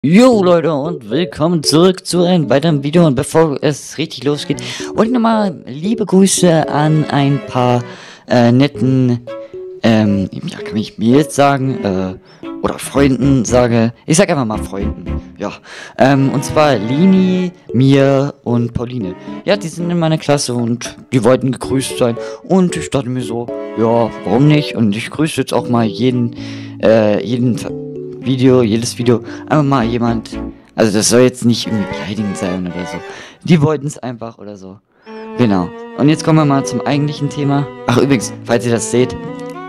Jo Leute und willkommen zurück zu einem weiteren Video, und bevor es richtig losgeht, wollte ich nochmal liebe Grüße an ein paar netten, ja, kann ich mir jetzt sagen, oder Freunden sage, ich sag einfach mal Freunden, ja, und zwar Lini, Mir und Pauline. Ja, die sind in meiner Klasse und die wollten gegrüßt sein und ich dachte mir so, ja, warum nicht, und ich grüße jetzt auch mal jedes Video, einfach mal jemand, also das soll jetzt nicht irgendwie beleidigend sein oder so. Die wollten es einfach oder so. Genau. Und jetzt kommen wir mal zum eigentlichen Thema. Ach übrigens, falls ihr das seht,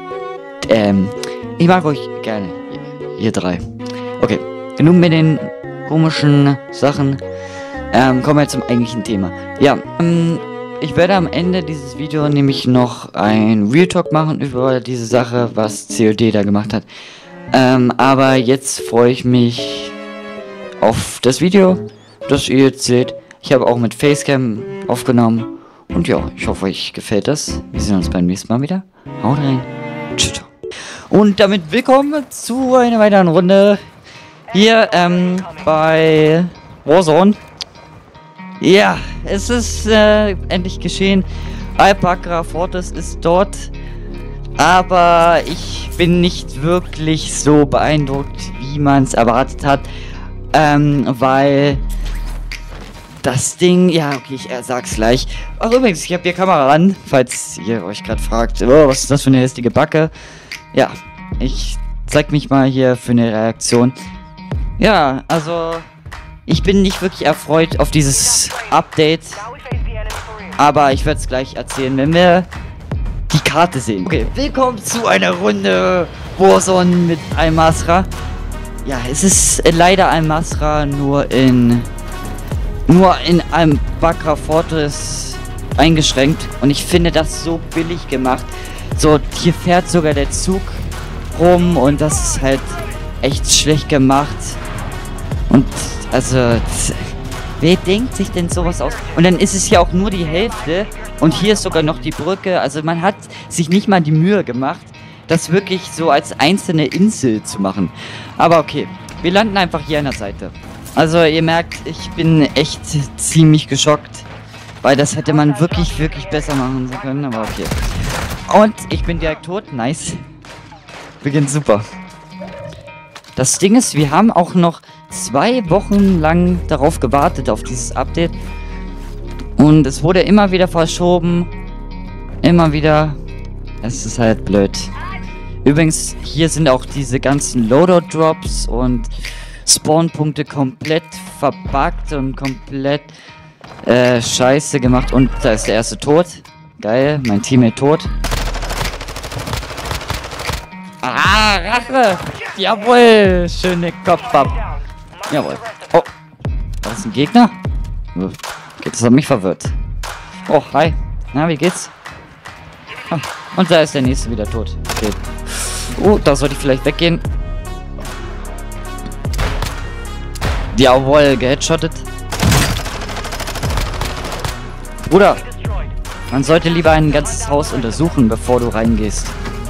ich mag euch gerne, ihr drei. Okay, genug mit den komischen Sachen. Kommen wir zum eigentlichen Thema. Ja, ich werde am Ende dieses Video nämlich noch ein Real Talk machen über diese Sache, was COD da gemacht hat. Aber jetzt freue ich mich auf das Video, das ihr jetzt seht. Ich habe auch mit Facecam aufgenommen. Und ja, ich hoffe, euch gefällt das. Wir sehen uns beim nächsten Mal wieder. Haut rein. Tschüss. Und damit willkommen zu einer weiteren Runde hier bei Warzone. Ja, es ist endlich geschehen. Al-Bakra Fortress ist dort. Aber ich bin nicht wirklich so beeindruckt, wie man es erwartet hat. Weil das Ding, ja, okay, ich sag's gleich. Ach übrigens, ich habe hier Kamera ran, falls ihr euch gerade fragt, oh, was ist das für eine hässliche Backe? Ja, ich zeig mich mal hier für eine Reaktion. Ja, also ich bin nicht wirklich erfreut auf dieses Update. Aber ich werde es gleich erzählen, wenn wir die Karte sehen. Okay, willkommen zu einer Runde Warzone mit Al-Masra. Ja, es ist leider Al-Masra nur in einem Bakra Fortress eingeschränkt. Und ich finde das so billig gemacht. So, hier fährt sogar der Zug rum und das ist halt echt schlecht gemacht. Und also, wer denkt sich denn sowas aus? Und dann ist es ja auch nur die Hälfte. Und hier ist sogar noch die Brücke. Also man hat sich nicht mal die Mühe gemacht, das wirklich so als einzelne Insel zu machen. Aber okay, wir landen einfach hier an der Seite. Also ihr merkt, ich bin echt ziemlich geschockt. Weil das hätte man wirklich besser machen können. Aber okay. Und ich bin direkt tot. Nice. Beginnt super. Das Ding ist, wir haben auch noch 2 Wochen lang darauf gewartet, auf dieses Update. Und es wurde immer wieder verschoben. Immer wieder. Es ist halt blöd. Übrigens, hier sind auch diese ganzen Loadout-Drops und Spawnpunkte komplett verbuggt und komplett scheiße gemacht. Und da ist der erste tot. Geil, mein Teammate tot. Ah, Rache! Jawohl! Schöne Kopf ab. Jawohl. Oh, das ist ein Gegner? Okay, das hat mich verwirrt. Oh, hi. Na, wie geht's? Ah, und da ist der nächste wieder tot. Okay. Oh, da sollte ich vielleicht weggehen. Jawohl, geheadshottet. Bruder, man sollte lieber ein ganzes Haus untersuchen, bevor du reingehst.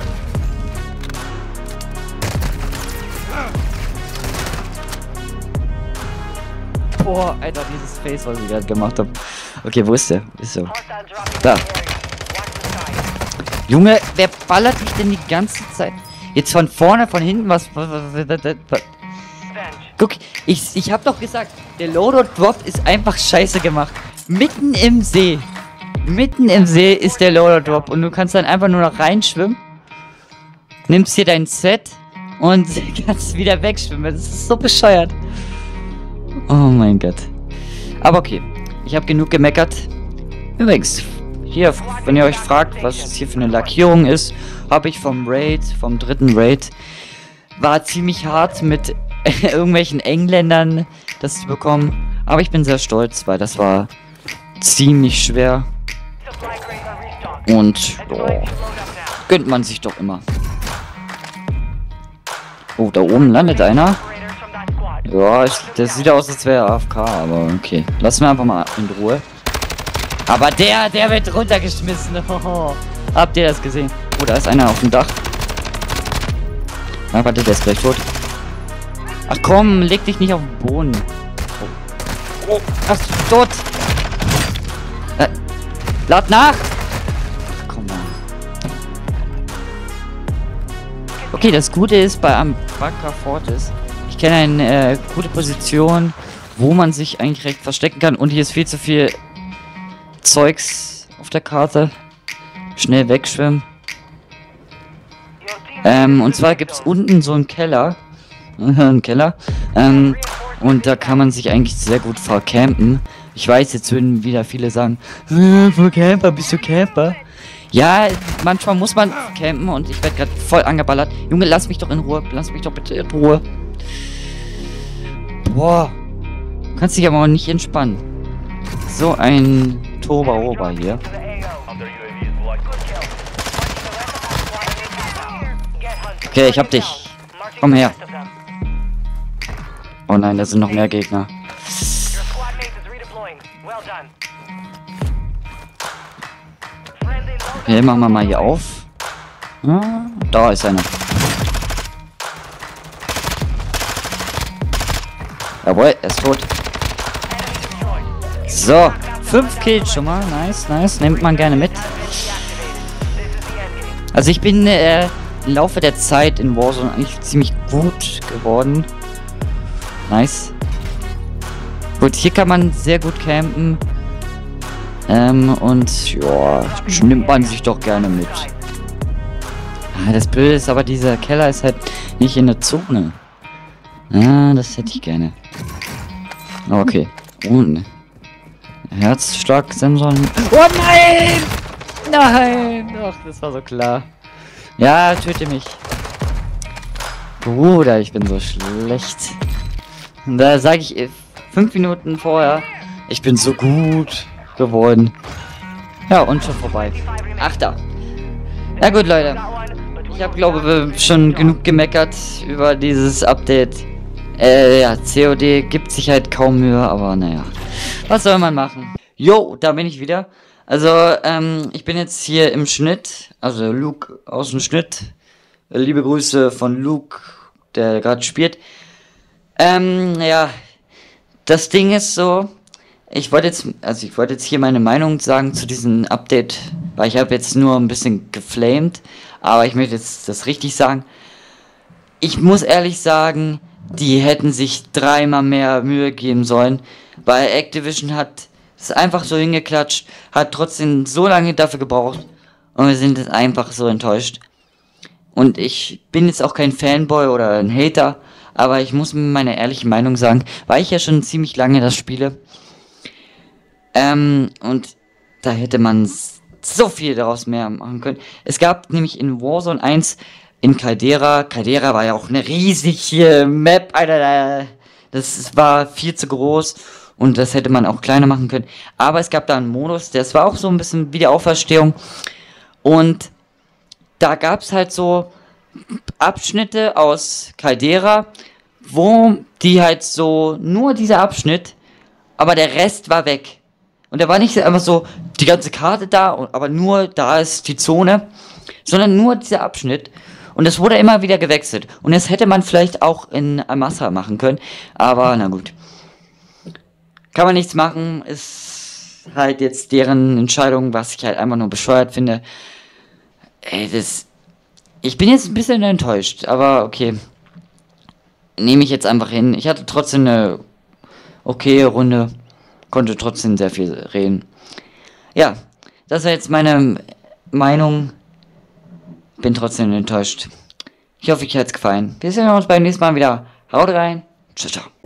Boah, Alter, dieses Face, was ich gerade gemacht habe. Okay, wo ist der? Ist so. Da. Junge, wer ballert mich denn die ganze Zeit? Jetzt von vorne, von hinten, was? Guck, ich hab doch gesagt, der Loadout-Drop ist einfach scheiße gemacht. Mitten im See. Mitten im See ist der Loadout-Drop und du kannst dann einfach nur noch reinschwimmen. Nimmst hier dein Set und kannst wieder wegschwimmen. Das ist so bescheuert. Oh mein Gott. Aber okay, ich habe genug gemeckert. Übrigens, hier, wenn ihr euch fragt, was das hier für eine Lackierung ist, habe ich vom 3. Raid, war ziemlich hart mit irgendwelchen Engländern das zu bekommen. Aber ich bin sehr stolz, weil das war ziemlich schwer. Und oh, gönnt man sich doch immer. Oh, da oben landet einer. Ja, das sieht aus, als wäre er AFK, aber okay. Lassen wir einfach mal in Ruhe. Aber der wird runtergeschmissen. Oh, habt ihr das gesehen? Oh, da ist einer auf dem Dach. Ah, warte, der ist gleich tot. Ach komm, leg dich nicht auf den Boden. Oh, ach, tot. Lad nach. Ach, komm mal. Okay, das Gute ist bei Ambaka Fortis, ich kenne eine gute Position, wo man sich eigentlich recht verstecken kann. Und hier ist viel zu viel Zeugs auf der Karte. Schnell wegschwimmen. Und zwar gibt es unten so einen Keller. Einen Keller. Und da kann man sich eigentlich sehr gut vercampen. Ich weiß, jetzt würden wieder viele sagen, Camper, bist du Camper? Ja, manchmal muss man campen und ich werde gerade voll angeballert. Junge, lass mich doch in Ruhe. Lass mich doch bitte in Ruhe. Boah. Du kannst dich aber auch nicht entspannen. So ein Toba-Oba hier. Okay, ich hab dich. Komm her. Oh nein, da sind noch mehr Gegner. Okay, machen wir mal hier auf. Ah, da ist einer. Jawohl, er ist tot. So, 5 Kills schon mal. Nice, nice. Nimmt man gerne mit. Also ich bin im Laufe der Zeit in Warzone eigentlich ziemlich gut geworden. Nice. Gut, hier kann man sehr gut campen. Und ja, nimmt man sich doch gerne mit. Ah, das Blöde ist aber, dieser Keller ist halt nicht in der Zone. Ah, das hätte ich gerne. Okay. Und Herzschlagsensor. Oh nein! Nein! Ach, das war so klar. Ja, töte mich. Bruder, ich bin so schlecht. Da sage ich 5 Minuten vorher, ich bin so gut geworden. Ja, und schon vorbei. Achter. Na gut, Leute. Ich habe, glaube ich, schon genug gemeckert über dieses Update. Ja, COD gibt sich halt kaum Mühe, aber naja. Was soll man machen? Jo, da bin ich wieder. Also, ich bin jetzt hier im Schnitt. Also, Luke aus dem Schnitt. Liebe Grüße von Luke, der gerade spielt. Ja. Das Ding ist so, ich wollte jetzt hier meine Meinung sagen zu diesem Update, weil ich habe jetzt nur ein bisschen geflamed, aber ich möchte jetzt das richtig sagen. Ich muss ehrlich sagen, die hätten sich 3-mal mehr Mühe geben sollen, weil Activision hat es einfach so hingeklatscht, hat trotzdem so lange dafür gebraucht und wir sind jetzt einfach so enttäuscht. Und ich bin jetzt auch kein Fanboy oder ein Hater, aber ich muss mir meine ehrliche Meinung sagen, weil ich ja schon ziemlich lange das spiele. Und da hätte man so viel daraus mehr machen können. Es gab nämlich in Warzone 1 in Caldera. Caldera war ja auch eine riesige Map, Alter. Das war viel zu groß und das hätte man auch kleiner machen können. Aber es gab da einen Modus, das war auch so ein bisschen wie die Auferstehung. Und da gab es halt so Abschnitte aus Caldera, wo die halt so, nur dieser Abschnitt, aber der Rest war weg. Und da war nicht einfach so die ganze Karte da, aber nur da ist die Zone, sondern nur dieser Abschnitt. Und es wurde immer wieder gewechselt. Und das hätte man vielleicht auch in Amasa machen können, aber na gut. Kann man nichts machen, ist halt jetzt deren Entscheidung, was ich halt einfach nur bescheuert finde. Ey, ich bin jetzt ein bisschen enttäuscht, aber okay. Nehme ich jetzt einfach hin. Ich hatte trotzdem eine okay Runde. Konnte trotzdem sehr viel reden. Ja, das war jetzt meine Meinung. Bin trotzdem enttäuscht. Ich hoffe, euch hat's gefallen. Wir sehen uns beim nächsten Mal wieder. Haut rein. Ciao, ciao.